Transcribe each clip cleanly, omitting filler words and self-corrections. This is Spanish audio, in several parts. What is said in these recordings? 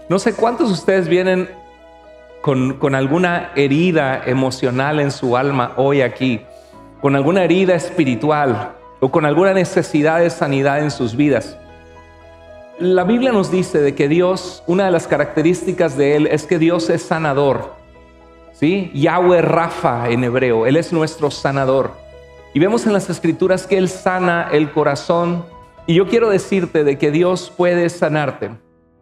No sé cuántos de ustedes vienen con alguna herida emocional en su alma hoy aquí, con alguna herida espiritual o con alguna necesidad de sanidad en sus vidas. La Biblia nos dice de que Dios, una de las características de Él es que Dios es sanador, ¿sí? Yahweh Rafa en hebreo, Él es nuestro sanador. Y vemos en las Escrituras que Él sana el corazón. Y yo quiero decirte de que Dios puede sanarte.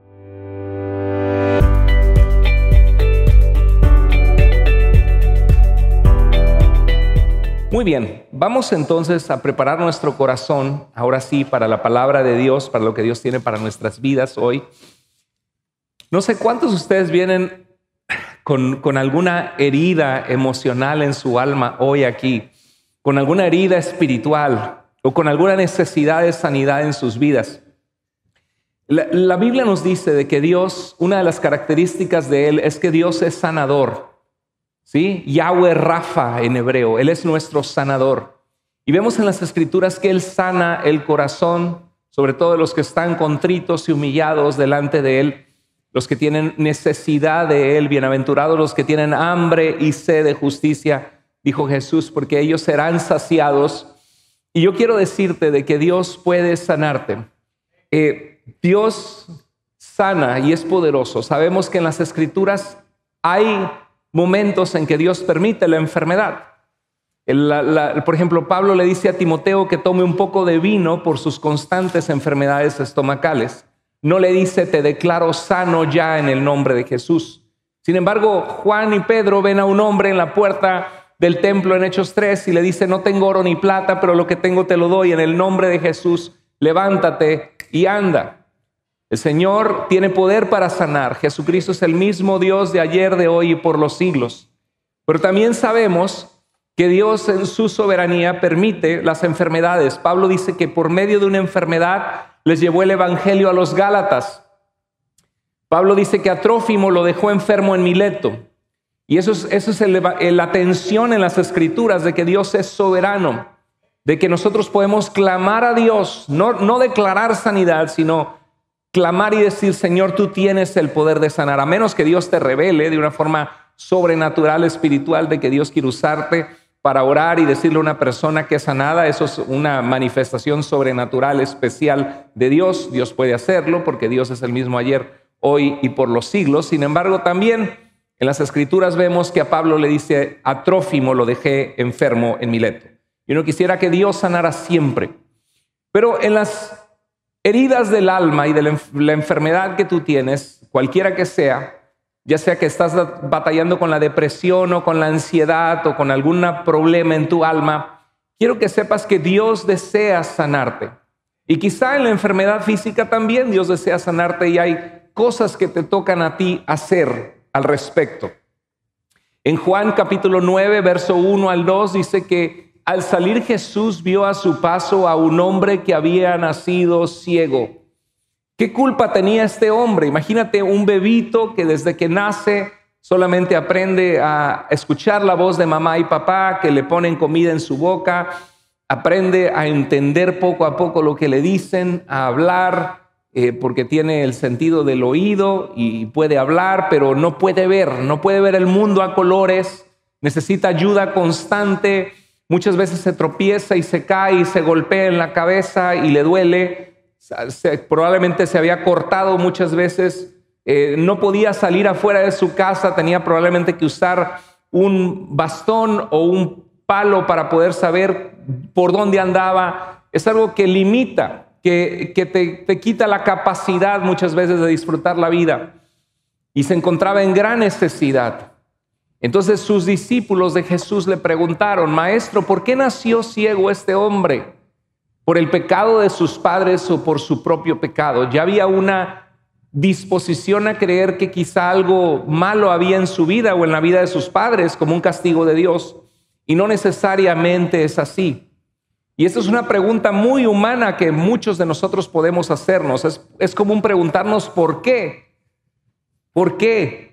Muy bien, vamos entonces a preparar nuestro corazón, ahora sí, para la palabra de Dios, para lo que Dios tiene para nuestras vidas hoy. No sé cuántos de ustedes vienen con alguna herida emocional en su alma hoy aquí, con alguna herida espiritual o con alguna necesidad de sanidad en sus vidas. La Biblia nos dice de que Dios, una de las características de Él es que Dios es sanador. ¿Sí? Yahweh Rafa en hebreo, Él es nuestro sanador. Y vemos en las Escrituras que Él sana el corazón, sobre todo de los que están contritos y humillados delante de Él, los que tienen necesidad de Él, bienaventurados los que tienen hambre y sed de justicia, dijo Jesús, porque ellos serán saciados. Y yo quiero decirte de que Dios puede sanarte. Dios sana y es poderoso. Sabemos que en las Escrituras hay momentos en que Dios permite la enfermedad. Por ejemplo, Pablo le dice a Timoteo que tome un poco de vino por sus constantes enfermedades estomacales. No le dice, te declaro sano ya en el nombre de Jesús. Sin embargo, Juan y Pedro ven a un hombre en la puerta del templo en Hechos 3 y le dice, no tengo oro ni plata, pero lo que tengo te lo doy en el nombre de Jesús. Levántate y anda. El Señor tiene poder para sanar. Jesucristo es el mismo Dios de ayer, de hoy y por los siglos. Pero también sabemos que Dios en su soberanía permite las enfermedades. Pablo dice que por medio de una enfermedad les llevó el evangelio a los Gálatas. Pablo dice que a Trófimo lo dejó enfermo en Mileto. Y eso es la tensión en las Escrituras de que Dios es soberano, de que nosotros podemos clamar a Dios, no declarar sanidad, sino clamar y decir, Señor, tú tienes el poder de sanar, a menos que Dios te revele de una forma sobrenatural, espiritual, de que Dios quiere usarte para orar y decirle a una persona que es sanada. Eso es una manifestación sobrenatural especial de Dios. Dios puede hacerlo porque Dios es el mismo ayer, hoy y por los siglos. Sin embargo, también en las Escrituras vemos que a Pablo le dice, a Trófimo lo dejé enfermo en Mileto. Y uno quisiera que Dios sanara siempre. Pero en las heridas del alma y de la enfermedad que tú tienes, cualquiera que sea, ya sea que estás batallando con la depresión o con la ansiedad o con algún problema en tu alma, quiero que sepas que Dios desea sanarte. Y quizá en la enfermedad física también Dios desea sanarte y hay cosas que te tocan a ti hacer al respecto. En Juan capítulo 9, verso 1 al 2 dice que al salir Jesús vio a su paso a un hombre que había nacido ciego. ¿Qué culpa tenía este hombre? Imagínate un bebito que desde que nace solamente aprende a escuchar la voz de mamá y papá, que le ponen comida en su boca, aprende a entender poco a poco lo que le dicen, a hablar, porque tiene el sentido del oído y puede hablar, pero no puede ver el mundo a colores, necesita ayuda constante. Muchas veces se tropieza y se cae y se golpea en la cabeza y le duele. Probablemente se había cortado muchas veces. No podía salir afuera de su casa. Tenía probablemente que usar un bastón o un palo para poder saber por dónde andaba. Es algo que limita, que te quita la capacidad muchas veces de disfrutar la vida. Y se encontraba en gran necesidad. Entonces sus discípulos de Jesús le preguntaron, Maestro, ¿por qué nació ciego este hombre? ¿Por el pecado de sus padres o por su propio pecado? Ya había una disposición a creer que quizá algo malo había en su vida o en la vida de sus padres como un castigo de Dios. Y no necesariamente es así. Y esta es una pregunta muy humana que muchos de nosotros podemos hacernos. Es común preguntarnos ¿por qué? ¿Por qué?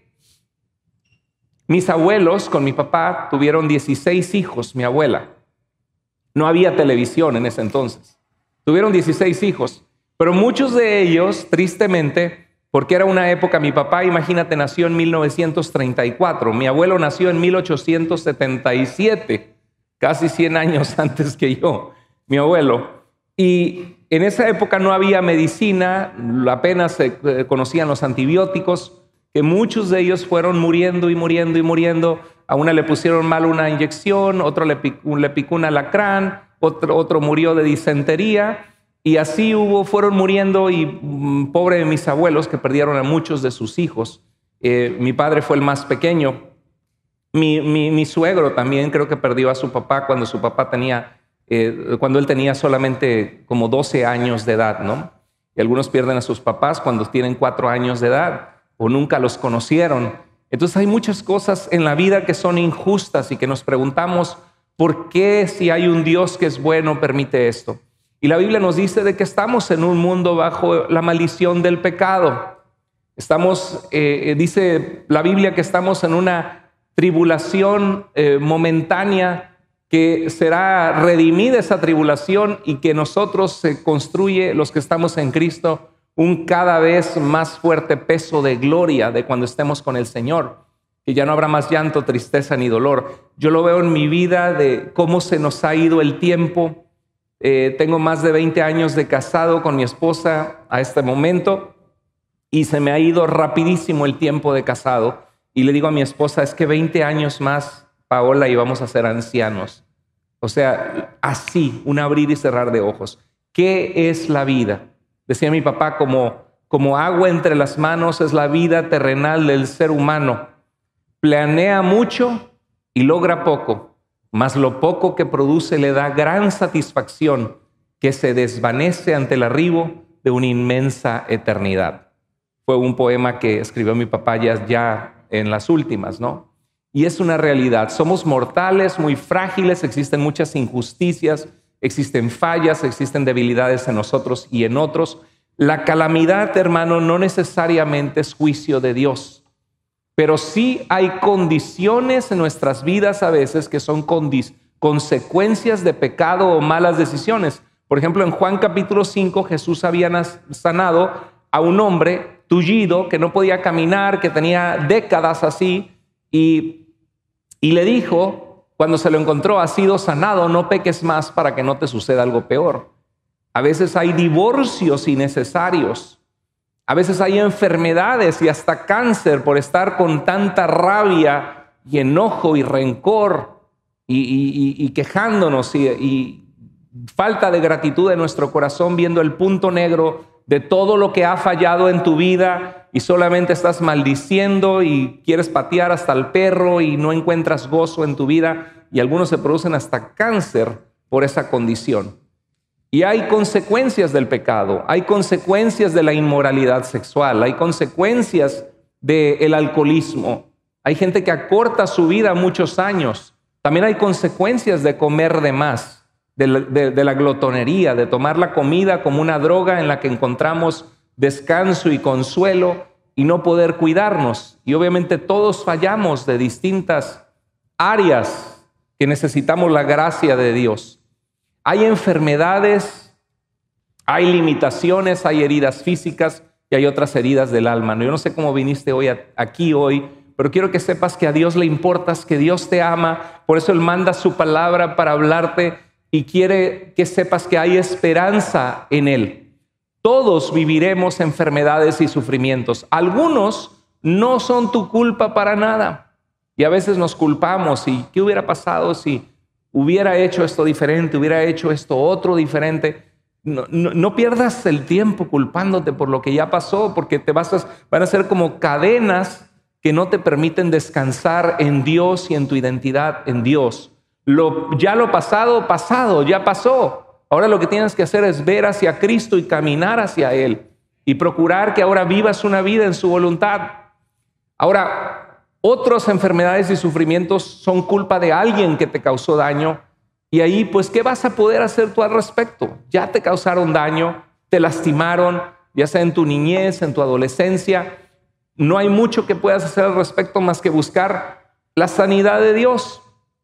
Mis abuelos con mi papá tuvieron 16 hijos, mi abuela. No había televisión en ese entonces. Tuvieron 16 hijos, pero muchos de ellos, tristemente, porque era una época, mi papá, imagínate, nació en 1934, mi abuelo nació en 1877, casi 100 años antes que yo, mi abuelo. Y en esa época no había medicina, apenas se conocían los antibióticos, que muchos de ellos fueron muriendo y muriendo y muriendo. A una le pusieron mal una inyección, otro le picó un alacrán, otro murió de disentería, y así fueron muriendo, y pobre de mis abuelos que perdieron a muchos de sus hijos. Mi padre fue el más pequeño. Mi suegro también creo que perdió a su papá cuando su papá cuando él tenía solamente como 12 años de edad, ¿no? Y algunos pierden a sus papás cuando tienen 4 años de edad o nunca los conocieron. Entonces hay muchas cosas en la vida que son injustas y que nos preguntamos por qué, si hay un Dios que es bueno, permite esto. Y la Biblia nos dice de que estamos en un mundo bajo la maldición del pecado. Dice la Biblia que estamos en una tribulación momentánea, que será redimida esa tribulación y que nosotros se construye, los que estamos en Cristo, un cada vez más fuerte peso de gloria de cuando estemos con el Señor, que ya no habrá más llanto, tristeza ni dolor. Yo lo veo en mi vida de cómo se nos ha ido el tiempo. Tengo más de 20 años de casado con mi esposa a este momento y se me ha ido rapidísimo el tiempo de casado. Y le digo a mi esposa, es que 20 años más, Paola, y vamos a ser ancianos. O sea, así, un abrir y cerrar de ojos. ¿Qué es la vida? Decía mi papá, como agua entre las manos es la vida terrenal del ser humano. Planea mucho y logra poco, mas lo poco que produce le da gran satisfacción, que se desvanece ante el arribo de una inmensa eternidad. Fue un poema que escribió mi papá ya en las últimas, ¿no? Y es una realidad. Somos mortales, muy frágiles, existen muchas injusticias, existen fallas, existen debilidades en nosotros y en otros. La calamidad, hermano, no necesariamente es juicio de Dios, pero sí hay condiciones en nuestras vidas a veces que son consecuencias de pecado o malas decisiones. Por ejemplo, en Juan capítulo 5, Jesús había sanado a un hombre tullido que no podía caminar, que tenía décadas así, y le dijo, cuando se lo encontró, has sido sanado, no peques más para que no te suceda algo peor. A veces hay divorcios innecesarios. A veces hay enfermedades y hasta cáncer por estar con tanta rabia y enojo y rencor y quejándonos y falta de gratitud en nuestro corazón, viendo el punto negro de todo lo que ha fallado en tu vida y solamente estás maldiciendo y quieres patear hasta el perro y no encuentras gozo en tu vida, y algunos se producen hasta cáncer por esa condición. Y hay consecuencias del pecado, hay consecuencias de la inmoralidad sexual, hay consecuencias del alcoholismo. Hay gente que acorta su vida muchos años. También hay consecuencias de comer de más, de la glotonería, de tomar la comida como una droga en la que encontramos descanso y consuelo y no poder cuidarnos. Y obviamente todos fallamos de distintas áreas que necesitamos la gracia de Dios. Hay enfermedades, hay limitaciones, hay heridas físicas y hay otras heridas del alma. Yo no sé cómo viniste aquí hoy, pero quiero que sepas que a Dios le importas, que Dios te ama. Por eso Él manda su palabra para hablarte y quiere que sepas que hay esperanza en Él. Todos viviremos enfermedades y sufrimientos. Algunos no son tu culpa para nada. Y a veces nos culpamos. ¿Y qué hubiera pasado si hubiera hecho esto diferente, hubiera hecho esto otro diferente? No pierdas el tiempo culpándote por lo que ya pasó, porque van a ser como cadenas que no te permiten descansar en Dios y en tu identidad en Dios. Ya lo pasado, ya pasó. Ahora lo que tienes que hacer es ver hacia Cristo y caminar hacia Él y procurar que ahora vivas una vida en su voluntad. Ahora, otras enfermedades y sufrimientos son culpa de alguien que te causó daño, y ahí, pues, ¿qué vas a poder hacer tú al respecto? Ya te causaron daño, te lastimaron, ya sea en tu niñez, en tu adolescencia. No hay mucho que puedas hacer al respecto más que buscar la sanidad de Dios.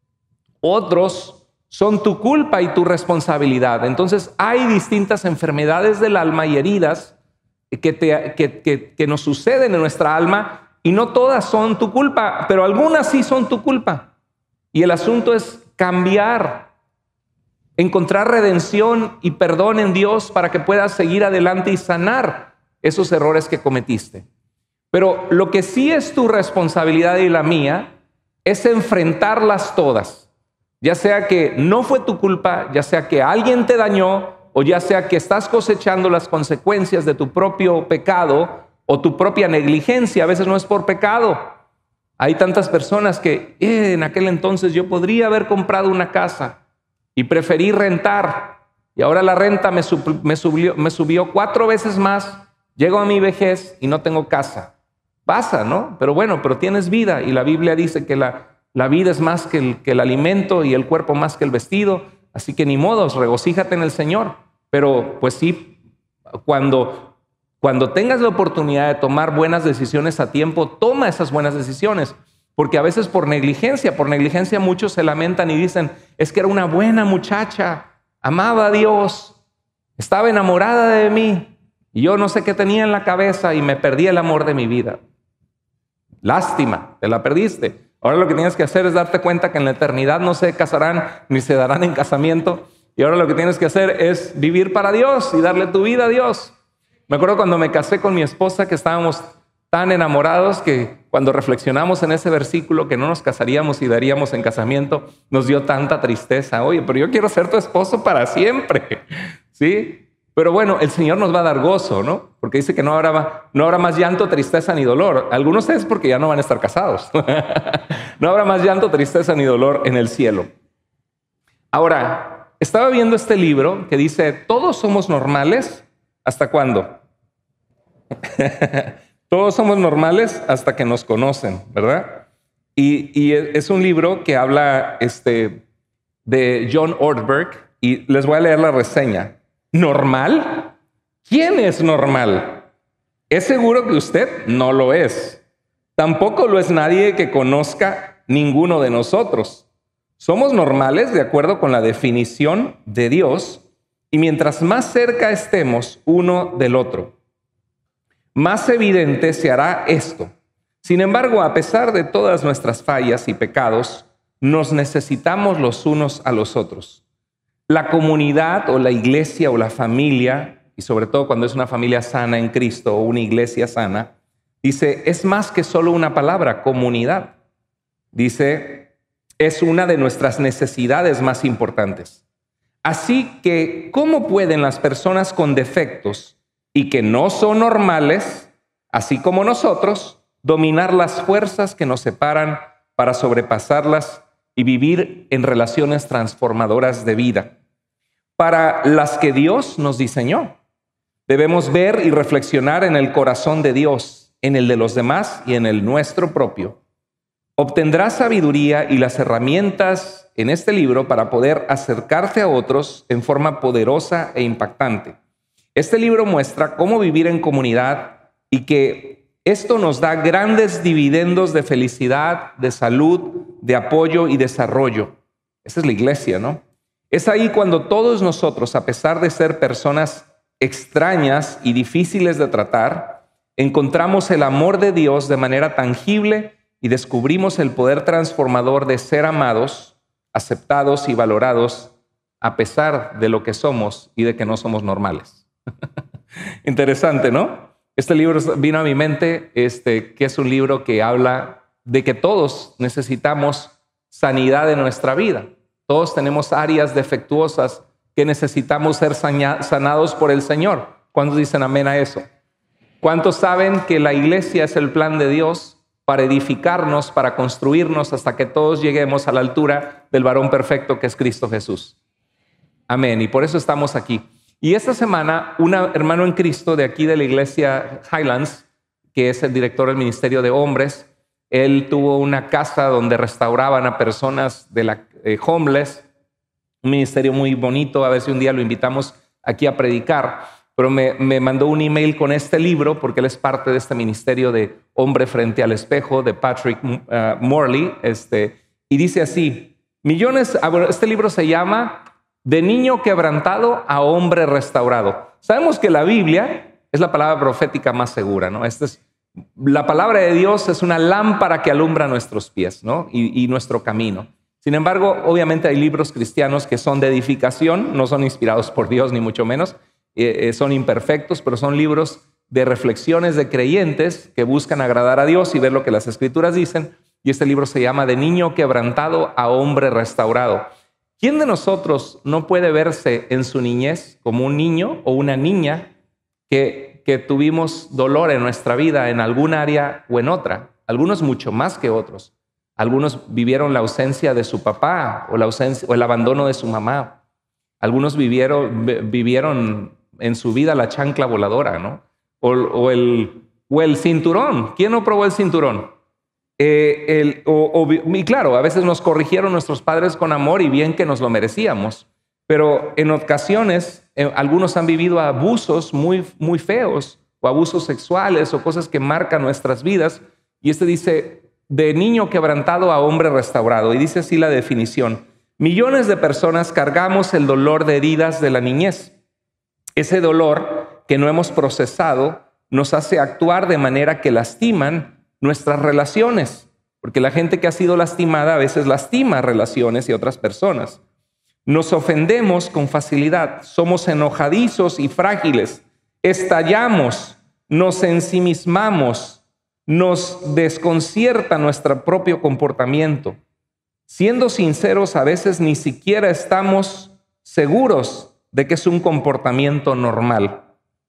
Otros son tu culpa y tu responsabilidad. Entonces hay distintas enfermedades del alma y heridas que nos suceden en nuestra alma, y no todas son tu culpa, pero algunas sí son tu culpa. Y el asunto es cambiar, encontrar redención y perdón en Dios para que puedas seguir adelante y sanar esos errores que cometiste. Pero lo que sí es tu responsabilidad y la mía es enfrentarlas todas. Ya sea que no fue tu culpa, ya sea que alguien te dañó, o ya sea que estás cosechando las consecuencias de tu propio pecado o tu propia negligencia. A veces no es por pecado. Hay tantas personas que en aquel entonces yo podría haber comprado una casa y preferí rentar, y ahora la renta me subió 4 veces más. Llego a mi vejez y no tengo casa. Pasa, ¿no? Pero bueno, pero tienes vida, y la Biblia dice que la vida es más que el alimento y el cuerpo más que el vestido. Así que ni modos, regocíjate en el Señor. Pero pues sí, cuando tengas la oportunidad de tomar buenas decisiones a tiempo, toma esas buenas decisiones. Porque a veces por negligencia muchos se lamentan y dicen, es que era una buena muchacha, amaba a Dios, estaba enamorada de mí, y yo no sé qué tenía en la cabeza y me perdí el amor de mi vida. Lástima, te la perdiste. Ahora lo que tienes que hacer es darte cuenta que en la eternidad no se casarán ni se darán en casamiento. Y ahora lo que tienes que hacer es vivir para Dios y darle tu vida a Dios. Me acuerdo cuando me casé con mi esposa, que estábamos tan enamorados que cuando reflexionamos en ese versículo que no nos casaríamos y daríamos en casamiento, nos dio tanta tristeza. Oye, pero yo quiero ser tu esposo para siempre. ¿Sí? Pero bueno, el Señor nos va a dar gozo, ¿no? Porque dice que no habrá más llanto, tristeza ni dolor. Algunos es porque ya no van a estar casados. No habrá más llanto, tristeza ni dolor en el cielo. Ahora, estaba viendo este libro que dice, todos somos normales, ¿hasta cuándo? Todos somos normales hasta que nos conocen, ¿verdad? Y es un libro que habla de John Ortberg, y les voy a leer la reseña. ¿Normal? ¿Quién es normal? Es seguro que usted no lo es. Tampoco lo es nadie que conozca ninguno de nosotros. Somos normales de acuerdo con la definición de Dios, y mientras más cerca estemos uno del otro, más evidente se hará esto. Sin embargo, a pesar de todas nuestras fallas y pecados, nos necesitamos los unos a los otros. La comunidad o la iglesia o la familia, y sobre todo cuando es una familia sana en Cristo o una iglesia sana, dice, es más que solo una palabra, comunidad. Dice, es una de nuestras necesidades más importantes. Así que, ¿cómo pueden las personas con defectos y que no son normales, así como nosotros, dominar las fuerzas que nos separan para sobrepasarlas y vivir en relaciones transformadoras de vida, para las que Dios nos diseñó? Debemos ver y reflexionar en el corazón de Dios, en el de los demás y en el nuestro propio. Obtendrás sabiduría y las herramientas en este libro para poder acercarte a otros en forma poderosa e impactante. Este libro muestra cómo vivir en comunidad y que esto nos da grandes dividendos de felicidad, de salud, de apoyo y desarrollo. Esa es la iglesia, ¿no? Es ahí cuando todos nosotros, a pesar de ser personas extrañas y difíciles de tratar, encontramos el amor de Dios de manera tangible y descubrimos el poder transformador de ser amados, aceptados y valorados a pesar de lo que somos y de que no somos normales. Interesante, ¿no? Este libro vino a mi mente, que es un libro que habla de que todos necesitamos sanidad en nuestra vida. Todos tenemos áreas defectuosas que necesitamos ser sanados por el Señor. ¿Cuántos dicen amén a eso? ¿Cuántos saben que la iglesia es el plan de Dios para edificarnos, para construirnos hasta que todos lleguemos a la altura del varón perfecto que es Cristo Jesús? Amén. Y por eso estamos aquí. Y esta semana, un hermano en Cristo de aquí de la iglesia Highlands, que es el director del ministerio de hombres, él tuvo una casa donde restauraban a personas de la homeless, un ministerio muy bonito. A ver si un día lo invitamos aquí a predicar. Pero me mandó un email con este libro porque él es parte de este ministerio de Hombre Frente al Espejo de Patrick Morley. Y dice así, este libro se llama De niño quebrantado a hombre restaurado. Sabemos que la Biblia es la palabra profética más segura, ¿no? La palabra de Dios es una lámpara que alumbra nuestros pies, ¿no? y nuestro camino. Sin embargo, obviamente hay libros cristianos que son de edificación, no son inspirados por Dios, ni mucho menos, son imperfectos, pero son libros de reflexiones de creyentes que buscan agradar a Dios y ver lo que las Escrituras dicen. Y este libro se llama De niño quebrantado a hombre restaurado. ¿Quién de nosotros no puede verse en su niñez como un niño o una niña que tuvimos dolor en nuestra vida en algún área o en otra? Algunos mucho más que otros. Algunos vivieron la ausencia de su papá o el abandono de su mamá. Algunos vivieron en su vida la chancla voladora, ¿no? O el cinturón. ¿Quién no probó el cinturón? Y claro, a veces nos corrigieron nuestros padres con amor y bien que nos lo merecíamos. Pero en ocasiones, algunos han vivido abusos muy, muy feos, o abusos sexuales, o cosas que marcan nuestras vidas. Y dice, de niño quebrantado a hombre restaurado. Y dice así la definición. Millones de personas cargamos el dolor de heridas de la niñez. Ese dolor que no hemos procesado nos hace actuar de manera que lastiman nuestras relaciones. Porque la gente que ha sido lastimada a veces lastima relaciones y otras personas. Nos ofendemos con facilidad, somos enojadizos y frágiles, estallamos, nos ensimismamos, nos desconcierta nuestro propio comportamiento. Siendo sinceros, a veces ni siquiera estamos seguros de que es un comportamiento normal.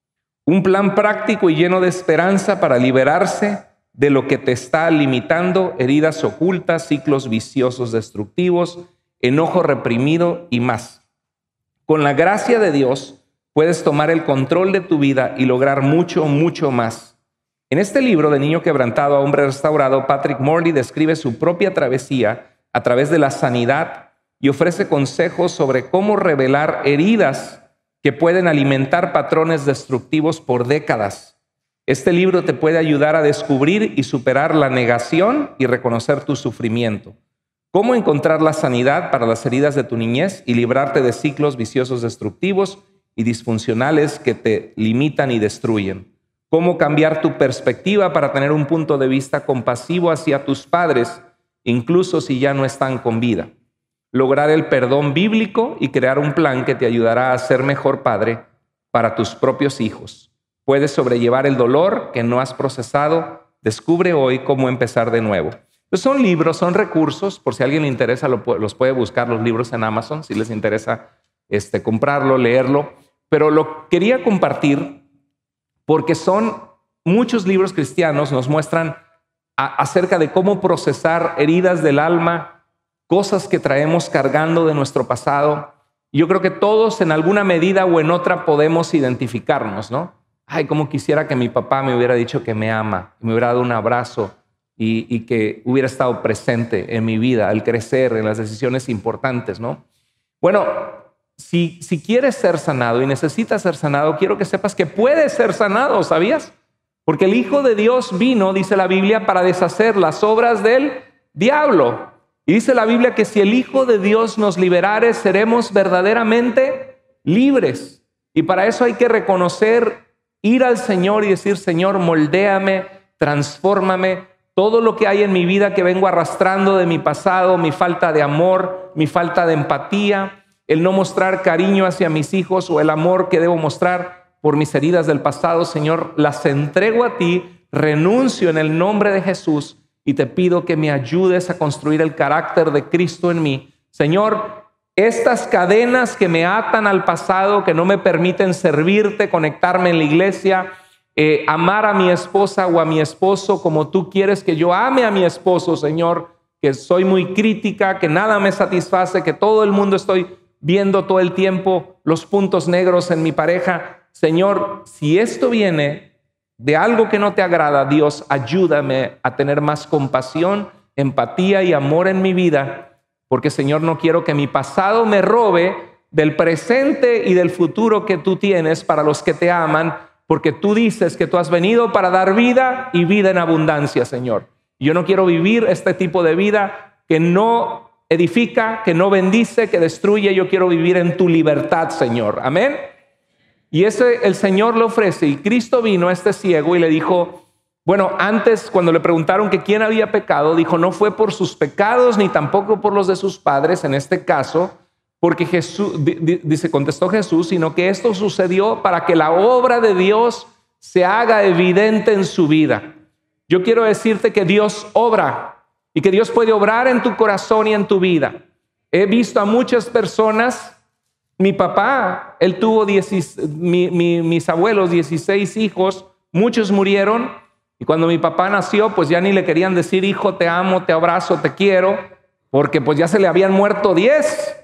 Un plan práctico y lleno de esperanza para liberarse de lo que te está limitando, heridas ocultas, ciclos viciosos destructivos, enojo reprimido y más. Con la gracia de Dios puedes tomar el control de tu vida y lograr mucho, mucho más. En este libro de Niño quebrantado a hombre restaurado, Patrick Morley describe su propia travesía a través de la sanidad y ofrece consejos sobre cómo revelar heridas que pueden alimentar patrones destructivos por décadas. Este libro te puede ayudar a descubrir y superar la negación y reconocer tu sufrimiento. Cómo encontrar la sanidad para las heridas de tu niñez y librarte de ciclos viciosos destructivos y disfuncionales que te limitan y destruyen. Cómo cambiar tu perspectiva para tener un punto de vista compasivo hacia tus padres, incluso si ya no están con vida. Lograr el perdón bíblico y crear un plan que te ayudará a ser mejor padre para tus propios hijos. Puedes sobrellevar el dolor que no has procesado. Descubre hoy cómo empezar de nuevo. Entonces son libros, son recursos. Por si a alguien le interesa, los puede buscar los libros en Amazon, si les interesa comprarlo, leerlo. Pero lo quería compartir porque son muchos libros cristianos nos muestran acerca de cómo procesar heridas del alma, cosas que traemos cargando de nuestro pasado. Y yo creo que todos en alguna medida o en otra podemos identificarnos, ¿no? Ay, cómo quisiera que mi papá me hubiera dicho que me ama, me hubiera dado un abrazo y que hubiera estado presente en mi vida, al crecer, en las decisiones importantes, ¿no? Bueno, si quieres ser sanado y necesitas ser sanado, quiero que sepas que puedes ser sanado, ¿sabías? Porque el Hijo de Dios vino, dice la Biblia, para deshacer las obras del diablo. Y dice la Biblia que si el Hijo de Dios nos liberare, seremos verdaderamente libres. Y para eso hay que reconocer, ir al Señor y decir, Señor, moldéame, transfórmame. Todo lo que hay en mi vida que vengo arrastrando de mi pasado, mi falta de amor, mi falta de empatía, el no mostrar cariño hacia mis hijos o el amor que debo mostrar por mis heridas del pasado, Señor, las entrego a ti, renuncio en el nombre de Jesús y te pido que me ayudes a construir el carácter de Cristo en mí. Señor, estas cadenas que me atan al pasado, que no me permiten servirte, conectarme en la iglesia, amar a mi esposa o a mi esposo como tú quieres que yo ame a mi esposo, Señor, que soy muy crítica, que nada me satisface, que todo el mundo estoy viendo todo el tiempo los puntos negros en mi pareja. Señor, si esto viene de algo que no te agrada, Dios, ayúdame a tener más compasión, empatía y amor en mi vida, porque, Señor, no quiero que mi pasado me robe del presente y del futuro que tú tienes para los que te aman, porque tú dices que tú has venido para dar vida y vida en abundancia, Señor. Yo no quiero vivir este tipo de vida que no edifica, que no bendice, que destruye. Yo quiero vivir en tu libertad, Señor. Amén. Y ese el Señor le ofrece, y Cristo vino a este ciego y le dijo, bueno, antes cuando le preguntaron que quién había pecado, dijo, no fue por sus pecados ni tampoco por los de sus padres, en este caso, porque Jesús, contestó Jesús, sino que esto sucedió para que la obra de Dios se haga evidente en su vida. Yo quiero decirte que Dios obra y que Dios puede obrar en tu corazón y en tu vida. He visto a muchas personas. Mi papá, él tuvo mis abuelos, 16 hijos, muchos murieron, y cuando mi papá nació, pues ya ni le querían decir, hijo, te amo, te abrazo, te quiero, porque pues ya se le habían muerto 10.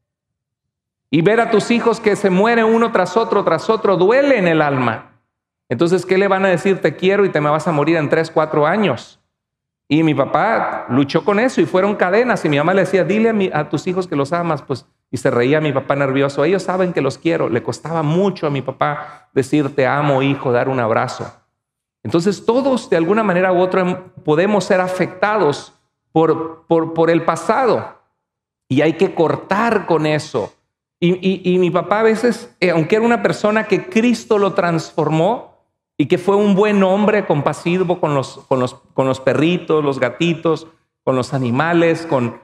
Y ver a tus hijos que se mueren uno tras otro, duele en el alma. Entonces, ¿qué le van a decir? Te quiero y te me vas a morir en 3, 4 años. Y mi papá luchó con eso y fueron cadenas. Y mi mamá le decía, dile a tus hijos que los amas, pues. Y se reía mi papá nervioso. Ellos saben que los quiero. Le costaba mucho a mi papá decir te amo, hijo, dar un abrazo. Entonces todos de alguna manera u otra podemos ser afectados por el pasado. Y hay que cortar con eso. Y mi papá a veces, aunque era una persona que Cristo lo transformó y que fue un buen hombre compasivo con los perritos, los gatitos, con los animales,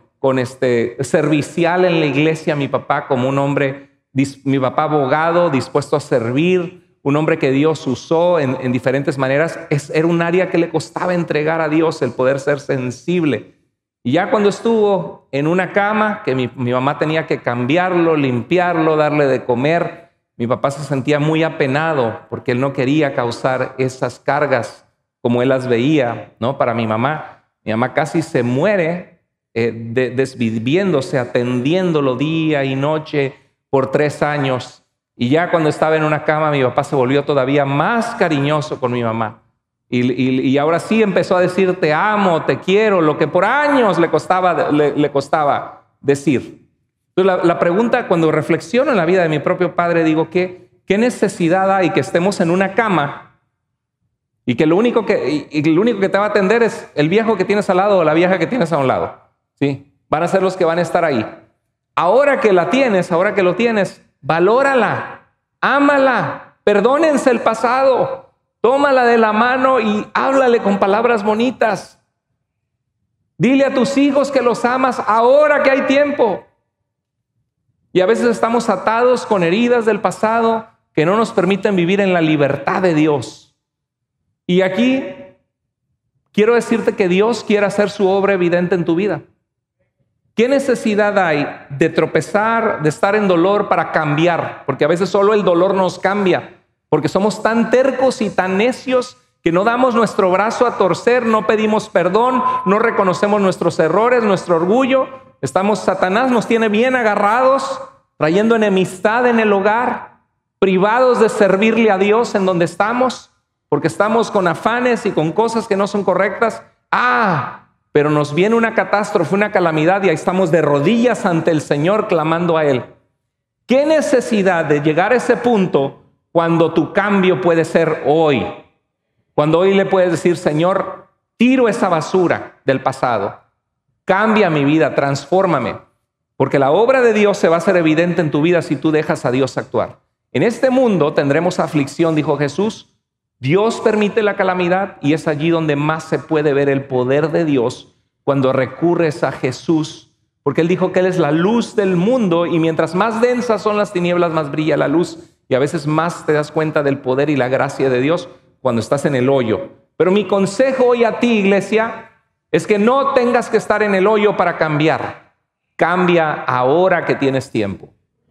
servicial en la iglesia, mi papá como un hombre, mi papá abogado, dispuesto a servir, un hombre que Dios usó en diferentes maneras. Era un área que le costaba entregar a Dios, el poder ser sensible. Y ya cuando estuvo en una cama, que mi mamá tenía que cambiarlo, limpiarlo, darle de comer, mi papá se sentía muy apenado porque él no quería causar esas cargas como él las veía, ¿no? Para mi mamá casi se muere desviviéndose, atendiéndolo día y noche por 3 años. Y ya cuando estaba en una cama, mi papá se volvió todavía más cariñoso con mi mamá. Y ahora sí empezó a decir te amo, te quiero, lo que por años le costaba decir. Entonces la pregunta, cuando reflexiono en la vida de mi propio padre, digo, ¿qué necesidad hay que estemos en una cama y que lo único que te va a atender es el viejo que tienes al lado o la vieja que tienes a un lado? ¿Sí? Van a ser los que van a estar ahí. Ahora que lo tienes, valórala, ámala, perdónense el pasado, tómala de la mano y háblale con palabras bonitas. Dile a tus hijos que los amas ahora que hay tiempo. Y a veces estamos atados con heridas del pasado que no nos permiten vivir en la libertad de Dios. Y aquí quiero decirte que Dios quiere hacer su obra evidente en tu vida. ¿Qué necesidad hay de tropezar, de estar en dolor para cambiar? Porque a veces solo el dolor nos cambia, porque somos tan tercos y tan necios que no damos nuestro brazo a torcer, no pedimos perdón, no reconocemos nuestros errores, nuestro orgullo. Satanás nos tiene bien agarrados, trayendo enemistad en el hogar, privados de servirle a Dios en donde estamos, porque estamos con afanes y con cosas que no son correctas. Pero nos viene una catástrofe, una calamidad, y ahí estamos de rodillas ante el Señor clamando a Él. ¿Qué necesidad de llegar a ese punto cuando tu cambio puede ser hoy? Cuando hoy le puedes decir, Señor, tiro esa basura del pasado, cambia mi vida, transfórmame, porque la obra de Dios se va a hacer evidente en tu vida si tú dejas a Dios actuar. En este mundo tendremos aflicción, dijo Jesús. Dios permite la calamidad y es allí donde más se puede ver el poder de Dios, cuando recurres a Jesús, porque Él dijo que Él es la luz del mundo, y mientras más densas son las tinieblas, más brilla la luz, y a veces más te das cuenta del poder y la gracia de Dios cuando estás en el hoyo. Pero mi consejo hoy a ti, iglesia, es que no tengas que estar en el hoyo para cambiar. Cambia ahora que tienes tiempo.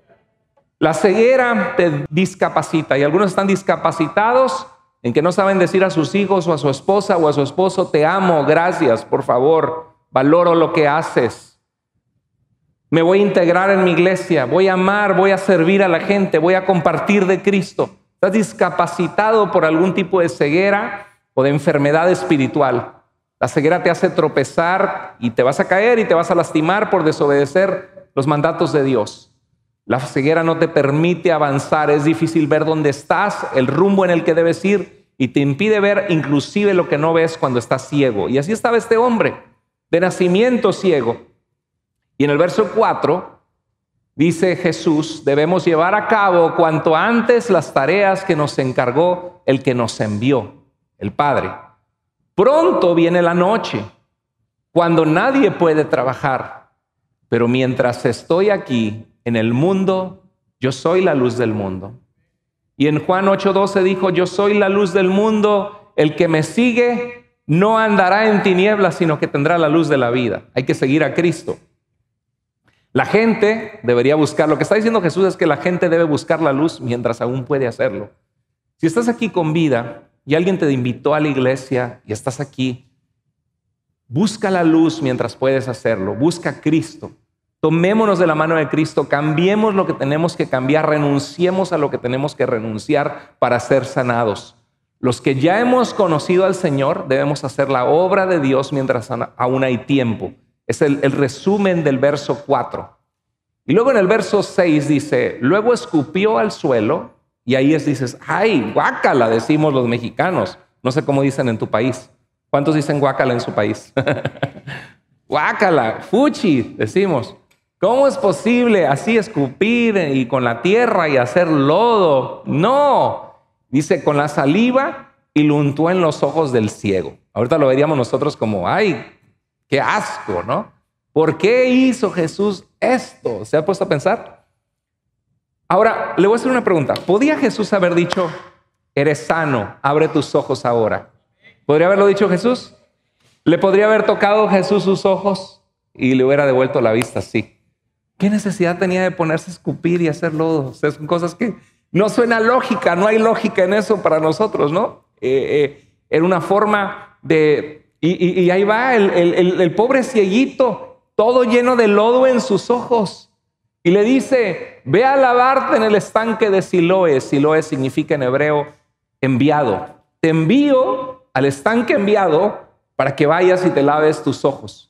La ceguera te discapacita, y algunos están discapacitados en que no saben decir a sus hijos o a su esposa o a su esposo, te amo, gracias, por favor, valoro lo que haces. Me voy a integrar en mi iglesia, voy a amar, voy a servir a la gente, voy a compartir de Cristo. Estás discapacitado por algún tipo de ceguera o de enfermedad espiritual. La ceguera te hace tropezar y te vas a caer y te vas a lastimar por desobedecer los mandatos de Dios. La ceguera no te permite avanzar, es difícil ver dónde estás, el rumbo en el que debes ir, y te impide ver inclusive lo que no ves cuando estás ciego. Y así estaba este hombre, de nacimiento ciego. Y en el verso 4 dice Jesús, debemos llevar a cabo cuanto antes las tareas que nos encargó el que nos envió, el Padre. Pronto viene la noche, cuando nadie puede trabajar, pero mientras estoy aquí en el mundo, yo soy la luz del mundo. Y en Juan 8:12 dijo, yo soy la luz del mundo, el que me sigue no andará en tinieblas, sino que tendrá la luz de la vida. Hay que seguir a Cristo. La gente debería buscar, lo que está diciendo Jesús es que la gente debe buscar la luz mientras aún puede hacerlo. Si estás aquí con vida y alguien te invitó a la iglesia y estás aquí, busca la luz mientras puedes hacerlo, busca a Cristo. Tomémonos de la mano de Cristo, cambiemos lo que tenemos que cambiar, renunciemos a lo que tenemos que renunciar para ser sanados. Los que ya hemos conocido al Señor debemos hacer la obra de Dios mientras aún hay tiempo. Es el resumen del verso 4. Y luego en el verso 6 dice, luego escupió al suelo, y ahí dices, ¡ay, guácala! Decimos los mexicanos. No sé cómo dicen en tu país. ¿Cuántos dicen guácala en su país? Guácala, fuchi, decimos. ¿Cómo es posible así escupir y con la tierra y hacer lodo? No, dice con la saliva y lo untó en los ojos del ciego. Ahorita lo veríamos nosotros como, ¡ay, qué asco!, ¿no? ¿Por qué hizo Jesús esto? ¿Se ha puesto a pensar? Ahora, le voy a hacer una pregunta. ¿Podía Jesús haber dicho, eres sano, abre tus ojos ahora? ¿Podría haberlo dicho Jesús? ¿Le podría haber tocado Jesús sus ojos y le hubiera devuelto la vista? Sí. ¿Qué necesidad tenía de ponerse a escupir y hacer lodo? O sea, son cosas que no suena lógica, no hay lógica en eso para nosotros, ¿no? Era una forma de... Y ahí va el pobre cieguito, todo lleno de lodo en sus ojos. Y le dice, ve a lavarte en el estanque de Siloé. Siloé significa en hebreo enviado. Te envío al estanque enviado para que vayas y te laves tus ojos.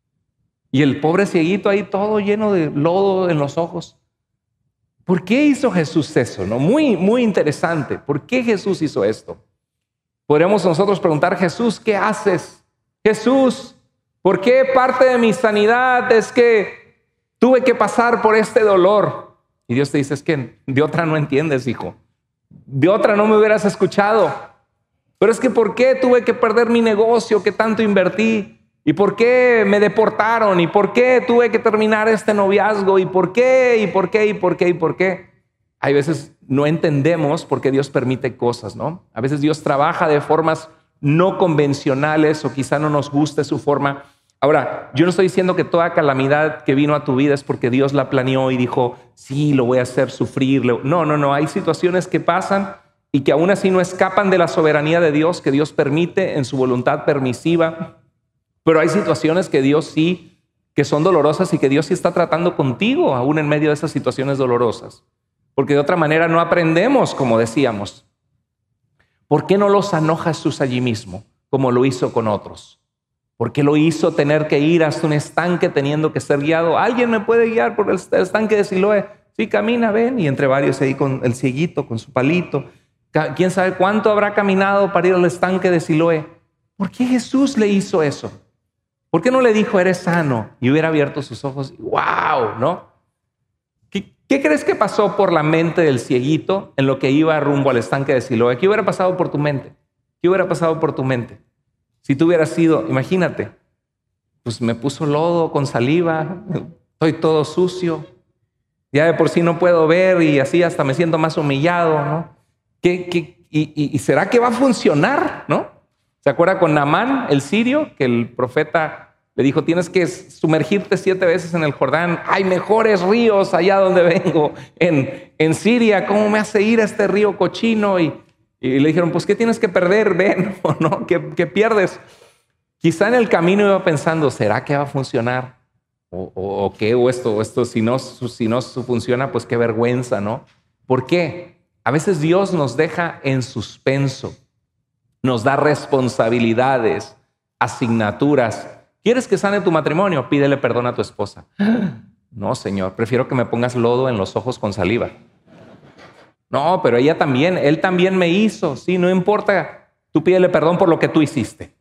Y el pobre cieguito ahí todo lleno de lodo en los ojos. ¿Por qué hizo Jesús eso? ¿No? Muy, muy interesante. ¿Por qué Jesús hizo esto? Podríamos nosotros preguntar, Jesús, ¿qué haces? Jesús, ¿por qué parte de mi sanidad es que tuve que pasar por este dolor? Y Dios te dice, es que de otra no entiendes, hijo. De otra no me hubieras escuchado. Pero es que ¿por qué tuve que perder mi negocio que tanto invertí? ¿Y por qué me deportaron? ¿Y por qué tuve que terminar este noviazgo? ¿Y por qué? ¿Y por qué? ¿Y por qué? ¿Y por qué? Hay veces no entendemos por qué Dios permite cosas, ¿no? A veces Dios trabaja de formas no convencionales o quizá no nos guste su forma. Ahora, yo no estoy diciendo que toda calamidad que vino a tu vida es porque Dios la planeó y dijo, sí, lo voy a hacer sufrir. No. Hay situaciones que pasan y que aún así no escapan de la soberanía de Dios, que Dios permite en su voluntad permisiva. Pero hay situaciones que Dios sí, que son dolorosas y que Dios sí está tratando contigo aún en medio de esas situaciones dolorosas. Porque de otra manera no aprendemos, como decíamos. ¿Por qué no los sanó Jesús allí mismo, como lo hizo con otros? ¿Por qué lo hizo tener que ir hasta un estanque teniendo que ser guiado? ¿Alguien me puede guiar por el estanque de Siloé? Sí, camina, ven. Y entre varios ahí con el cieguito, con su palito. ¿Quién sabe cuánto habrá caminado para ir al estanque de Siloé? ¿Por qué Jesús le hizo eso? ¿Por qué no le dijo, eres sano? Y hubiera abierto sus ojos. ¡Wow! ¿No? ¿Qué crees que pasó por la mente del cieguito en lo que iba rumbo al estanque de Siloé? ¿Qué hubiera pasado por tu mente? ¿Qué hubiera pasado por tu mente? Si tú hubieras sido, imagínate, pues me puso lodo con saliva, estoy todo sucio, ya de por sí no puedo ver y así hasta me siento más humillado, ¿no? ¿Y será que va a funcionar, no? ¿Se acuerda con Naamán, el sirio, que el profeta le dijo, tienes que sumergirte 7 veces en el Jordán? Hay mejores ríos allá donde vengo, en Siria. ¿Cómo me hace ir a este río cochino? Y le dijeron, pues, ¿qué tienes que perder? Ven, ¿no? ¿Qué pierdes? Quizá en el camino iba pensando, ¿será que va a funcionar? ¿O qué? ¿O esto si no funciona, pues qué vergüenza, ¿no? ¿Por qué? A veces Dios nos deja en suspenso, nos da responsabilidades, asignaturas. ¿Quieres que sane tu matrimonio? Pídele perdón a tu esposa. No, Señor, prefiero que me pongas lodo en los ojos con saliva. No, pero él también me hizo. Sí, no importa, tú pídele perdón por lo que tú hiciste.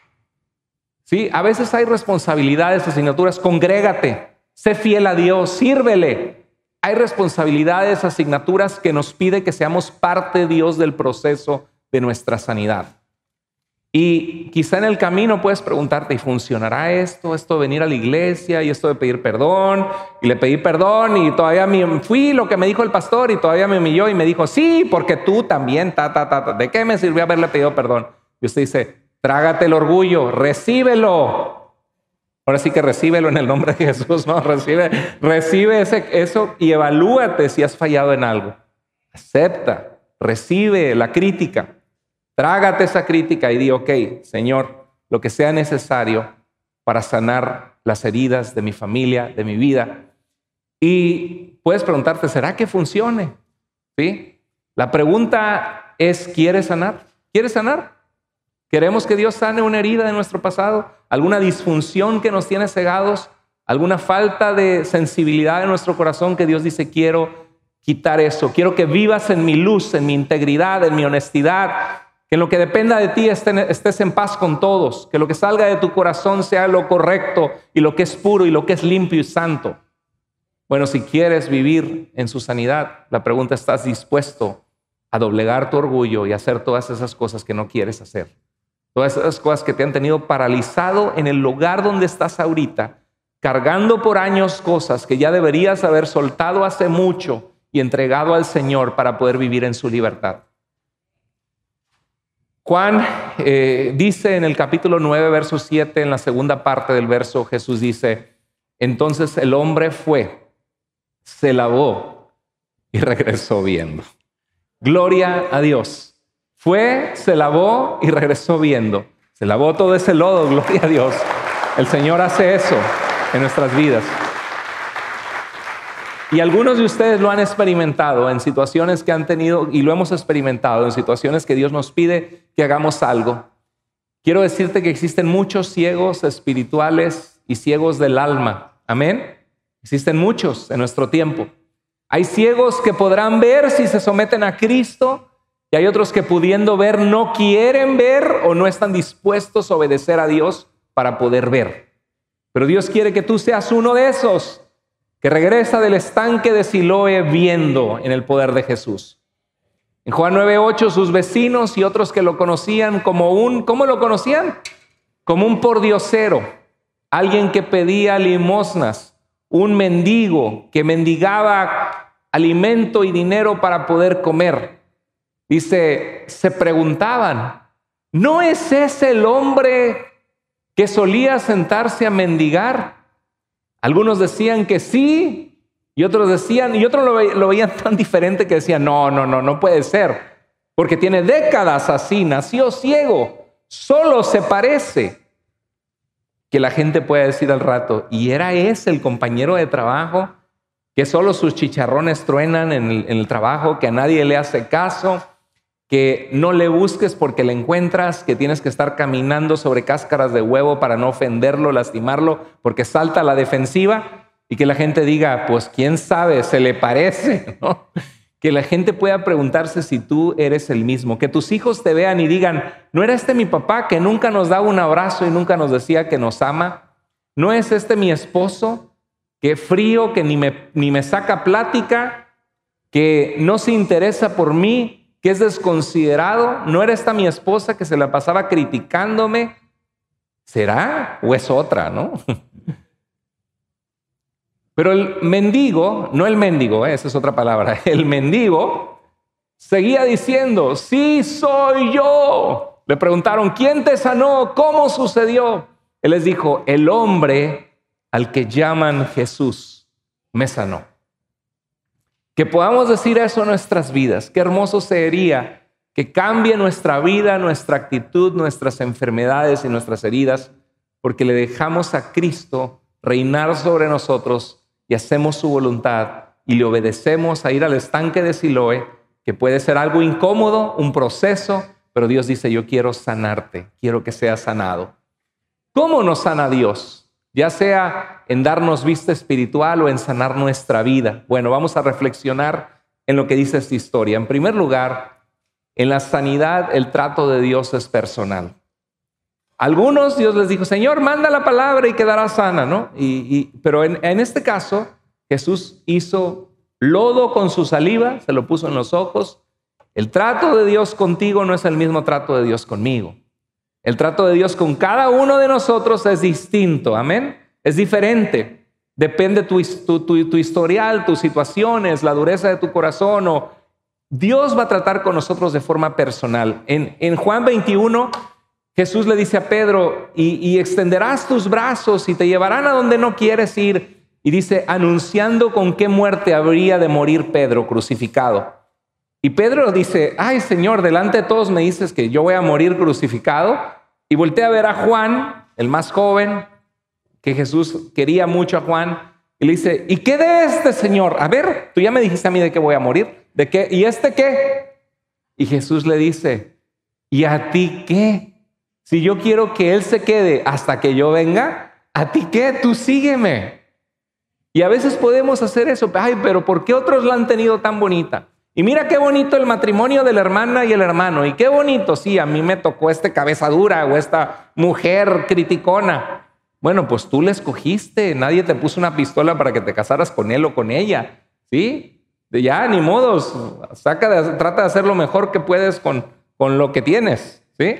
Sí, a veces hay responsabilidades, asignaturas. Congrégate, sé fiel a Dios, sírvele. hay responsabilidades, asignaturas que nos pide que seamos parte, Dios, del proceso de nuestra sanidad. Y quizá en el camino puedes preguntarte, ¿y funcionará esto de venir a la iglesia y esto de pedir perdón? Y le pedí perdón y todavía fui lo que me dijo el pastor y todavía me humilló y me dijo, sí, porque tú también, ¿de qué me sirvió haberle pedido perdón? Y usted dice, trágate el orgullo, recíbelo. Ahora sí que recíbelo en el nombre de Jesús, ¿no? Recibe eso y evalúate si has fallado en algo. Acepta, recibe la crítica. Trágate esa crítica y di, ok, Señor, lo que sea necesario para sanar las heridas de mi familia, de mi vida. Y puedes preguntarte, ¿será que funcione? ¿Sí? La pregunta es, ¿quieres sanar? ¿Quieres sanar? ¿Queremos que Dios sane una herida de nuestro pasado? ¿Alguna disfunción que nos tiene cegados? ¿Alguna falta de sensibilidad en nuestro corazón que Dios dice, quiero quitar eso? Quiero que vivas en mi luz, en mi integridad, en mi honestidad. Que en lo que dependa de ti estés en paz con todos. Que lo que salga de tu corazón sea lo correcto y lo que es puro y lo que es limpio y santo. Bueno, si quieres vivir en su sanidad, la pregunta, ¿estás dispuesto a doblegar tu orgullo y hacer todas esas cosas que no quieres hacer? Todas esas cosas que te han tenido paralizado en el lugar donde estás ahorita, cargando por años cosas que ya deberías haber soltado hace mucho y entregado al Señor para poder vivir en su libertad. Juan dice en el capítulo 9, verso 7, en la segunda parte del verso, Jesús dice, entonces el hombre fue, se lavó y regresó viendo. Gloria a Dios. Fue, se lavó y regresó viendo. Se lavó todo ese lodo, gloria a Dios. El Señor hace eso en nuestras vidas. Y algunos de ustedes lo han experimentado en situaciones que han tenido, y lo hemos experimentado en situaciones que Dios nos pide que hagamos algo. Quiero decirte que existen muchos ciegos espirituales y ciegos del alma. Amén. Existen muchos en nuestro tiempo. Hay ciegos que podrán ver si se someten a Cristo, y hay otros que pudiendo ver no quieren ver o no están dispuestos a obedecer a Dios para poder ver. Pero Dios quiere que tú seas uno de esos que regresa del estanque de Siloé viendo en el poder de Jesús. En Juan 9:8, sus vecinos y otros que lo conocían ¿cómo lo conocían? Como un pordiosero, alguien que pedía limosnas, un mendigo que mendigaba alimento y dinero para poder comer. Dice, se preguntaban, ¿no es ese el hombre que solía sentarse a mendigar? Algunos decían que sí, y otros lo veían tan diferente que decían, no puede ser, porque tiene décadas así, nació ciego, solo se parece. Que la gente pueda decir al rato, ¿y era ese el compañero de trabajo que solo sus chicharrones truenan en el trabajo, que a nadie le hace caso, que no le busques porque le encuentras, que tienes que estar caminando sobre cáscaras de huevo para no ofenderlo, lastimarlo, porque salta a la defensiva? Y que la gente diga, pues quién sabe, se le parece, ¿no? Que la gente pueda preguntarse si tú eres el mismo, que tus hijos te vean y digan, ¿no era este mi papá que nunca nos daba un abrazo y nunca nos decía que nos ama? ¿No es este mi esposo que frío, que ni me saca plática, que no se interesa por mí, que es desconsiderado? ¿No era esta mi esposa que se la pasaba criticándome? ¿Será? ¿O es otra, no? Pero el mendigo, no el mendigo, esa es otra palabra, el mendigo seguía diciendo, sí soy yo. Le preguntaron, ¿quién te sanó? ¿Cómo sucedió? Él les dijo, el hombre al que llaman Jesús me sanó. Que podamos decir eso en nuestras vidas. Qué hermoso sería que cambie nuestra vida, nuestra actitud, nuestras enfermedades y nuestras heridas, porque le dejamos a Cristo reinar sobre nosotros y hacemos su voluntad y le obedecemos a ir al estanque de Siloé, que puede ser algo incómodo, un proceso, pero Dios dice, yo quiero sanarte, quiero que seas sanado. ¿Cómo nos sana Dios? Ya sea en darnos vista espiritual o en sanar nuestra vida. Bueno, vamos a reflexionar en lo que dice esta historia. En primer lugar, en la sanidad el trato de Dios es personal. Algunos Dios les dijo, Señor, manda la palabra y quedará sana, ¿no? Pero en este caso, Jesús hizo lodo con su saliva, se lo puso en los ojos. El trato de Dios contigo no es el mismo trato de Dios conmigo. El trato de Dios con cada uno de nosotros es distinto, amén. Es diferente. Depende tu historial, tus situaciones, la dureza de tu corazón. Dios va a tratar con nosotros de forma personal. En Juan 21, Jesús le dice a Pedro, y extenderás tus brazos y te llevarán a donde no quieres ir. Y dice, anunciando con qué muerte habría de morir Pedro crucificado. Y Pedro dice, ay Señor, delante de todos me dices que yo voy a morir crucificado. Y voltea a ver a Juan, el más joven, que Jesús quería mucho a Juan. Y le dice, ¿y qué de este Señor? A ver, tú ya me dijiste a mí de que voy a morir. ¿De qué? ¿Y este qué? Y Jesús le dice, ¿y a ti qué? Si yo quiero que Él se quede hasta que yo venga, ¿a ti qué? Tú sígueme. Y a veces podemos hacer eso. Ay, pero ¿por qué otros la han tenido tan bonita? Y mira qué bonito el matrimonio de la hermana y el hermano. Y qué bonito, sí, a mí me tocó este cabeza dura o esta mujer criticona. Bueno, pues tú la escogiste. Nadie te puso una pistola para que te casaras con él o con ella. ¿Sí? Ya, ni modos. Trata de hacer lo mejor que puedes con lo que tienes. ¿Sí?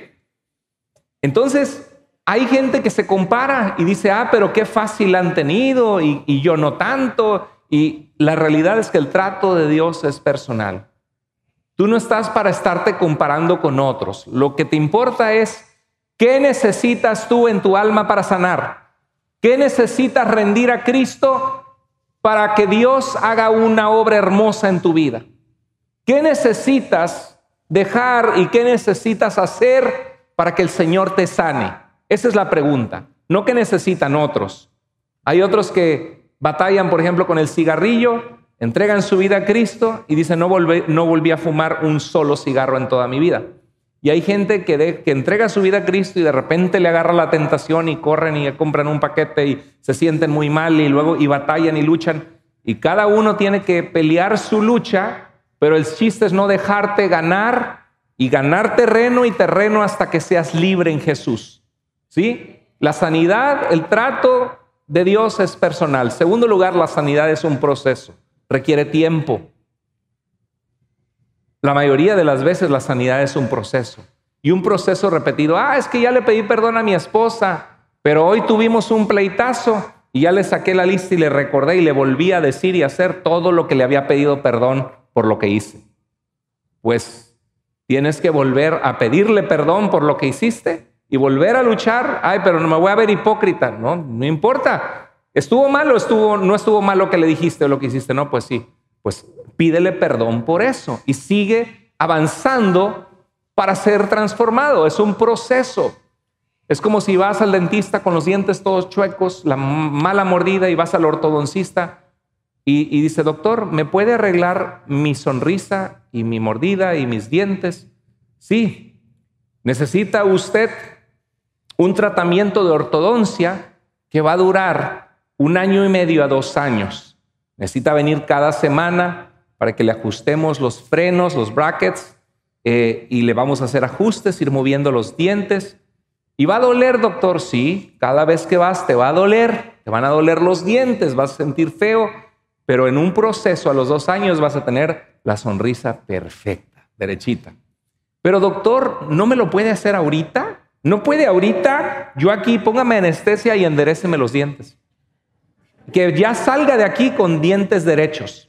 Entonces, hay gente que se compara y dice, pero qué fácil han tenido y yo no tanto. Y la realidad es que el trato de Dios es personal. Tú no estás para estarte comparando con otros. Lo que te importa es qué necesitas tú en tu alma para sanar. ¿Qué necesitas rendir a Cristo para que Dios haga una obra hermosa en tu vida? ¿Qué necesitas dejar y qué necesitas hacer para que el Señor te sane? Esa es la pregunta. No qué necesitan otros. Hay otros que batallan, por ejemplo, con el cigarrillo, entregan su vida a Cristo y dicen, no volví a fumar un solo cigarro en toda mi vida. Y hay gente que entrega su vida a Cristo y de repente le agarra la tentación y corren y compran un paquete y se sienten muy mal y luego batallan y luchan. Y cada uno tiene que pelear su lucha, pero el chiste es no dejarte ganar y ganar terreno y terreno hasta que seas libre en Jesús. ¿Sí? La sanidad, el trato de Dios es personal. Segundo lugar, la sanidad es un proceso, requiere tiempo. La mayoría de las veces la sanidad es un proceso y un proceso repetido. Es que ya le pedí perdón a mi esposa, pero hoy tuvimos un pleitazo y ya le saqué la lista y le recordé y le volví a decir y hacer todo lo que le había pedido perdón por lo que hice. Pues tienes que volver a pedirle perdón por lo que hiciste y volver a luchar. Pero no me voy a ver hipócrita. No importa. ¿Estuvo mal o no estuvo mal lo que le dijiste o lo que hiciste? No, pues sí. Pues pídele perdón por eso y sigue avanzando para ser transformado. Es un proceso. Es como si vas al dentista con los dientes todos chuecos, la mala mordida, y vas al ortodoncista y dice, doctor, ¿me puede arreglar mi sonrisa y mi mordida y mis dientes? Sí. ¿Necesita usted un tratamiento de ortodoncia que va a durar 1 año y medio a 2 años? Necesita venir cada semana para que le ajustemos los frenos, los brackets, y le vamos a hacer ajustes, ir moviendo los dientes. ¿Y va a doler, doctor? Sí, cada vez que vas te va a doler, te van a doler los dientes, vas a sentir feo, pero en un proceso a los 2 años vas a tener la sonrisa perfecta, derechita. Pero doctor, ¿no me lo puede hacer ahorita? ¿No puede ahorita? Yo aquí póngame anestesia y enderéceme los dientes. Que ya salga de aquí con dientes derechos.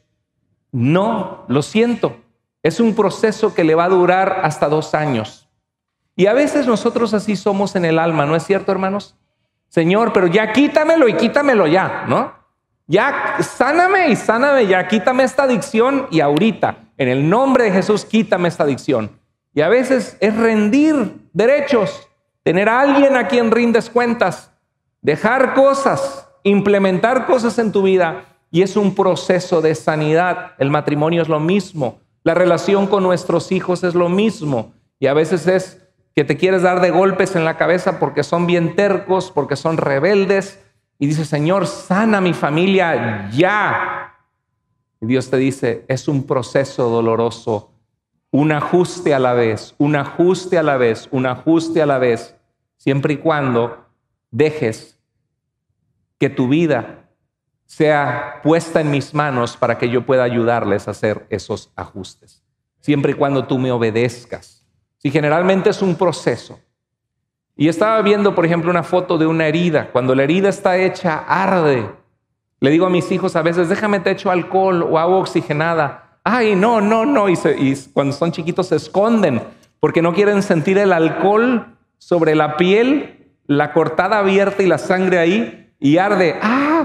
No, lo siento. Es un proceso que le va a durar hasta 2 años. Y a veces nosotros así somos en el alma, ¿no es cierto, hermanos? Señor, pero ya quítamelo y quítamelo ya, ¿no? Ya sáname y sáname ya, quítame esta adicción y ahorita, en el nombre de Jesús, quítame esta adicción. Y a veces es rendir derechos, tener a alguien a quien rindes cuentas, dejar cosas, implementar cosas en tu vida, y es un proceso de sanidad. El matrimonio es lo mismo, la relación con nuestros hijos es lo mismo, y a veces es que te quieres dar de golpes en la cabeza porque son bien tercos, porque son rebeldes, y dices, Señor, sana mi familia ya. Y Dios te dice, es un proceso doloroso, un ajuste a la vez, un ajuste a la vez, un ajuste a la vez, siempre y cuando dejes que tu vida sea puesta en mis manos para que yo pueda ayudarles a hacer esos ajustes. Siempre y cuando tú me obedezcas. Si generalmente es un proceso. Y estaba viendo, por ejemplo, una foto de una herida. Cuando la herida está hecha, arde. Le digo a mis hijos a veces, déjame te echo alcohol o agua oxigenada. Ay, no. Y cuando son chiquitos se esconden porque no quieren sentir el alcohol sobre la piel, la cortada abierta y la sangre ahí, y arde.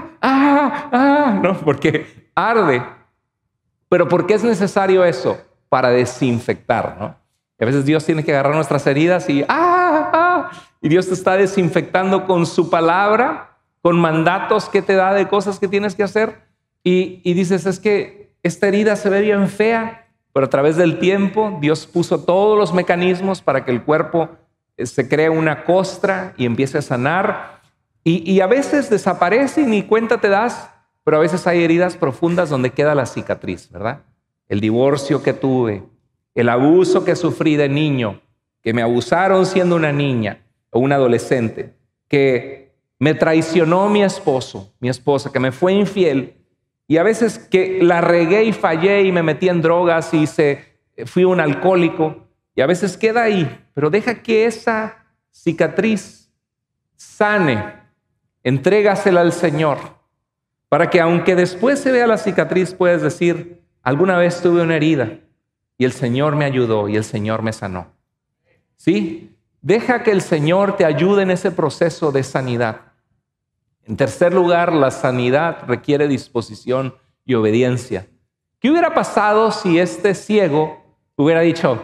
No, porque arde. Pero ¿por qué es necesario eso? Para desinfectar, ¿no? Y a veces Dios tiene que agarrar nuestras heridas y Dios te está desinfectando con su palabra, con mandatos que te da de cosas que tienes que hacer. Y dices, es que esta herida se ve bien fea, pero a través del tiempo Dios puso todos los mecanismos para que el cuerpo se cree una costra y empiece a sanar. Y a veces desaparece y ni cuenta te das, pero a veces hay heridas profundas donde queda la cicatriz, ¿verdad? El divorcio que tuve, el abuso que sufrí de niño, que me abusaron siendo una niña o un adolescente, que me traicionó mi esposa, que me fue infiel, y a veces que la regué y fallé y me metí en drogas y fui un alcohólico, y a veces queda ahí, pero deja que esa cicatriz sane, entrégasela al Señor, para que aunque después se vea la cicatriz, puedes decir, alguna vez tuve una herida y el Señor me ayudó y el Señor me sanó. ¿Sí? Deja que el Señor te ayude en ese proceso de sanidad. En tercer lugar, la sanidad requiere disposición y obediencia. ¿Qué hubiera pasado si este ciego hubiera dicho,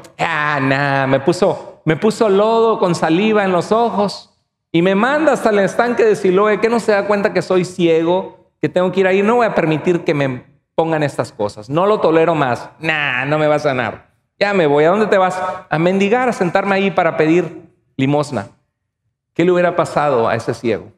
me puso lodo con saliva en los ojos y me manda hasta el estanque de Siloé, que no se da cuenta que soy ciego, que tengo que ir ahí, no voy a permitir que me pongan estas cosas, no lo tolero más, no me va a sanar, ya me voy, ¿a dónde te vas? A mendigar, a sentarme ahí para pedir limosna. ¿Qué le hubiera pasado a ese ciego?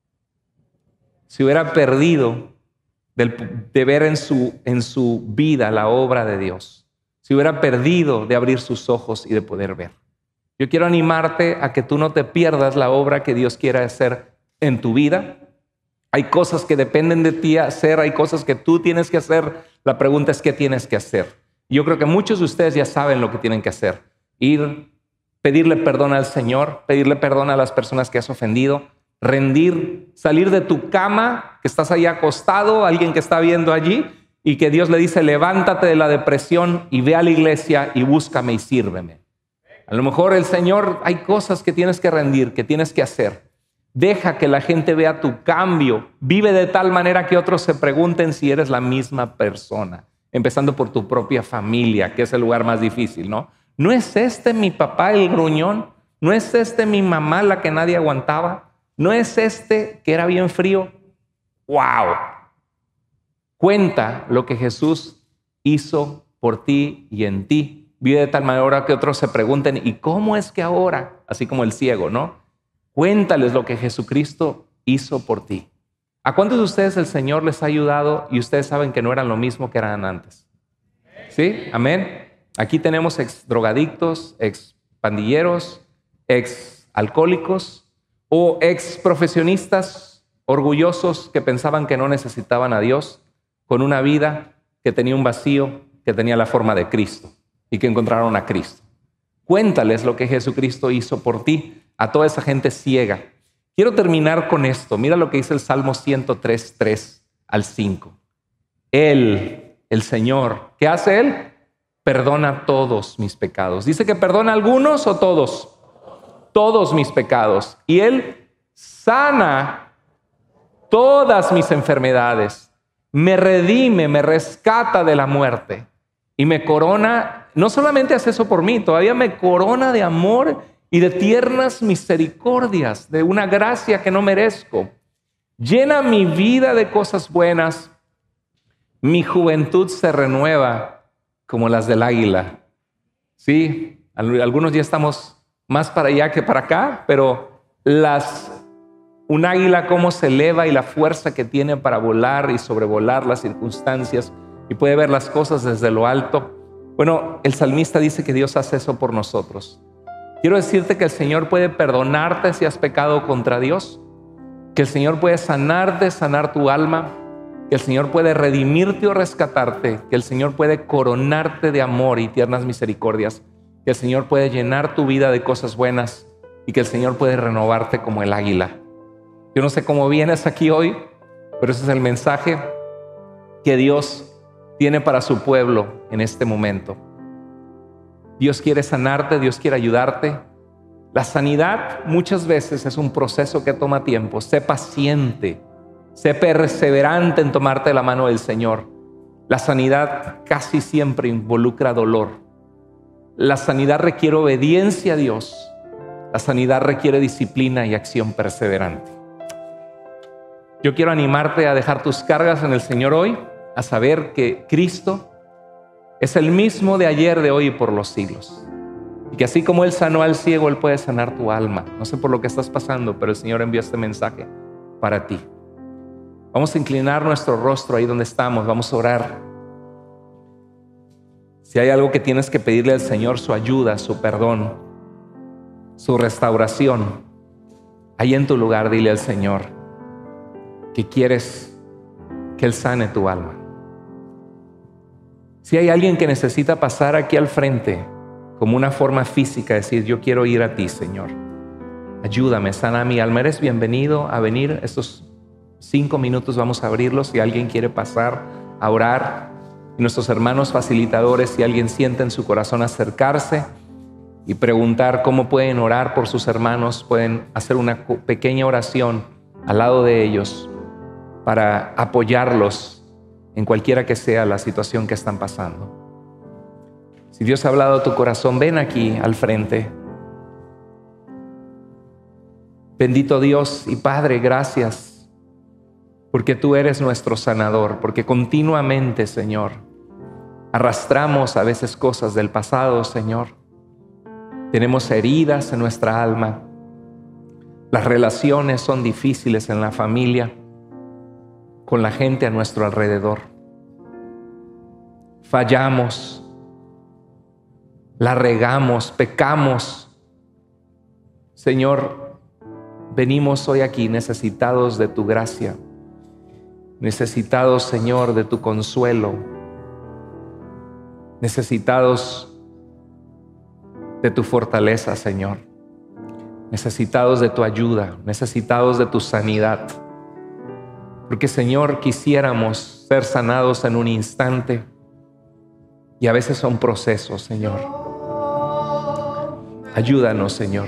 Si hubiera perdido de ver en su vida la obra de Dios, si hubiera perdido de abrir sus ojos y de poder ver. Yo quiero animarte a que tú no te pierdas la obra que Dios quiere hacer en tu vida. Hay cosas que dependen de ti hacer, hay cosas que tú tienes que hacer. La pregunta es, ¿qué tienes que hacer? Yo creo que muchos de ustedes ya saben lo que tienen que hacer. Ir, pedirle perdón al Señor, pedirle perdón a las personas que has ofendido, rendir, salir de tu cama, que estás ahí acostado, alguien que está viendo allí, y que Dios le dice, levántate de la depresión y ve a la iglesia y búscame y sírveme. A lo mejor el Señor, hay cosas que tienes que rendir, que tienes que hacer. Deja que la gente vea tu cambio. Vive de tal manera que otros se pregunten si eres la misma persona. Empezando por tu propia familia, que es el lugar más difícil, ¿no? ¿No es este mi papá el gruñón? ¿No es este mi mamá la que nadie aguantaba? ¿No es este que era bien frío? ¡Wow! Cuenta lo que Jesús hizo por ti y en ti. Vive de tal manera que otros se pregunten, ¿y cómo es que ahora? Así como el ciego, ¿no? Cuéntales lo que Jesucristo hizo por ti. ¿A cuántos de ustedes el Señor les ha ayudado y ustedes saben que no eran lo mismo que eran antes? ¿Sí? Amén. Aquí tenemos ex drogadictos, ex pandilleros, ex alcohólicos o ex profesionistas orgullosos que pensaban que no necesitaban a Dios, con una vida que tenía un vacío, que tenía la forma de Cristo y que encontraron a Cristo. Cuéntales lo que Jesucristo hizo por ti a toda esa gente ciega. Quiero terminar con esto. Mira lo que dice el Salmo 103, 3 al 5. Él, el Señor, ¿qué hace Él? Perdona todos mis pecados. ¿Dice que perdona algunos o todos? Todos mis pecados. Y Él sana todas mis enfermedades. Me redime, me rescata de la muerte. Y me corona, no solamente hace eso por mí, todavía me corona de amor y de tiernas misericordias, de una gracia que no merezco. Llena mi vida de cosas buenas. Mi juventud se renueva como las del águila. Sí, algunos ya estamos más para allá que para acá, pero un águila cómo se eleva y la fuerza que tiene para volar y sobrevolar las circunstancias y puede ver las cosas desde lo alto. Bueno, el salmista dice que Dios hace eso por nosotros. Quiero decirte que el Señor puede perdonarte si has pecado contra Dios, que el Señor puede sanarte, sanar tu alma, que el Señor puede redimirte o rescatarte, que el Señor puede coronarte de amor y tiernas misericordias, que el Señor puede llenar tu vida de cosas buenas y que el Señor puede renovarte como el águila. Yo no sé cómo vienes aquí hoy, pero ese es el mensaje que Dios tiene para su pueblo en este momento. Dios quiere sanarte, Dios quiere ayudarte. La sanidad muchas veces es un proceso que toma tiempo. Sé paciente, sé perseverante en tomarte la mano del Señor. La sanidad casi siempre involucra dolor. La sanidad requiere obediencia a Dios. La sanidad requiere disciplina y acción perseverante. Yo quiero animarte a dejar tus cargas en el Señor hoy, a saber que Cristo es el mismo de ayer, de hoy y por los siglos. Y que así como Él sanó al ciego, Él puede sanar tu alma. No sé por lo que estás pasando, pero el Señor envió este mensaje para ti. Vamos a inclinar nuestro rostro ahí donde estamos. Vamos a orar. Si hay algo que tienes que pedirle al Señor, su ayuda, su perdón, su restauración, ahí en tu lugar dile al Señor que quieres que Él sane tu alma. Si hay alguien que necesita pasar aquí al frente como una forma física, decir, yo quiero ir a ti, Señor. Ayúdame, sana mi alma. Eres bienvenido a venir. Estos 5 minutos vamos a abrirlos. Si alguien quiere pasar a orar, y nuestros hermanos facilitadores, si alguien siente en su corazón acercarse y preguntar cómo pueden orar por sus hermanos, pueden hacer una pequeña oración al lado de ellos para apoyarlos en cualquiera que sea la situación que están pasando. Si Dios ha hablado a tu corazón, ven aquí al frente. Bendito Dios y Padre, gracias, porque tú eres nuestro sanador, porque continuamente, Señor, arrastramos a veces cosas del pasado, Señor. Tenemos heridas en nuestra alma. Las relaciones son difíciles en la familia, con la gente a nuestro alrededor. Fallamos, la regamos, pecamos. Señor, venimos hoy aquí necesitados de tu gracia, necesitados, Señor, de tu consuelo, necesitados de tu fortaleza, Señor, necesitados de tu ayuda, necesitados de tu sanidad. Porque, Señor, quisiéramos ser sanados en un instante y a veces son procesos, Señor. Ayúdanos, Señor.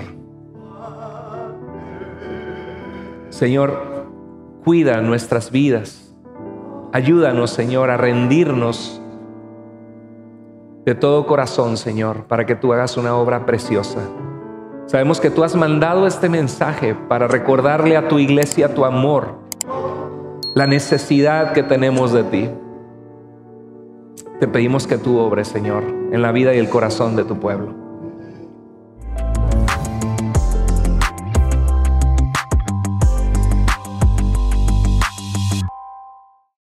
Señor, cuida nuestras vidas. Ayúdanos, Señor, a rendirnos de todo corazón, Señor, para que tú hagas una obra preciosa. Sabemos que tú has mandado este mensaje para recordarle a tu iglesia tu amor, la necesidad que tenemos de ti. Te pedimos que tú obres, Señor, en la vida y el corazón de tu pueblo.